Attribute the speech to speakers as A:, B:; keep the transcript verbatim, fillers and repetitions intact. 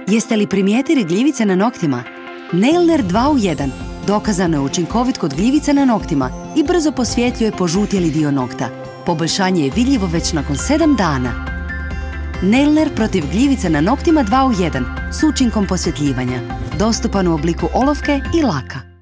A: Jeste li primijetili gljivice na noktima? Nailner dva u jedan dokazano je učinkovit kod gljivica na noktima i brzo posvjetljuje požutjeli dio nokta. Poboljšanje je vidljivo već nakon sedam dana. Nailner protiv gljivica na noktima dva u jedan s učinkom posvjetljivanja. Dostupan u obliku olovke i laka.